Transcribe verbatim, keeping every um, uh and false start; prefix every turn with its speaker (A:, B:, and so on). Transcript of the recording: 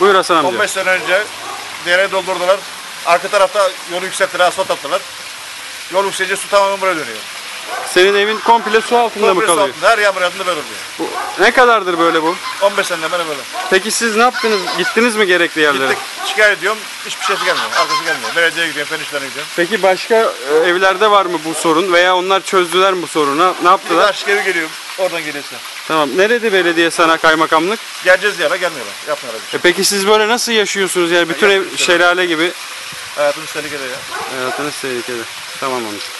A: Buyur Hasan amca.
B: on beş sene önce dereye doldurdular. Arka tarafta yolu yükselttiler, asfalt attılar. Yol yükselince su tamamen buraya dönüyor.
A: Senin evin komple su altında
B: Komple
A: mı
B: su
A: kalıyor?
B: altında, her yağmur yağdığında böyle oluyor.
A: Bu, ne kadardır böyle bu?
B: on beş seneden beri böyle.
A: Peki siz ne yaptınız? Gittiniz mi gerekli yerlere?
B: Gittik, şikayet ediyorum, hiçbir şeysi gelmiyor, arkası gelmiyor. Belediyeye gidiyorum, fen işlerine gidiyorum.
A: Peki başka e, evlerde var mı bu sorun veya onlar çözdüler mi bu sorunu? Ne
B: Bir
A: yaptılar?
B: daha aşık evi geliyor, oradan geliyorsa.
A: Tamam. Nerede belediye sana kaymakamlık?
B: Geleceğiz diyorlar, gelmiyorlar, yapmıyorlar bir
A: E
B: şey.
A: peki siz böyle nasıl yaşıyorsunuz yani bütün ev
B: yaptık işte.
A: şelale gibi?
B: Hayatımız tehlikede ya.
A: Hayatınız tehlikede. Tamam amca.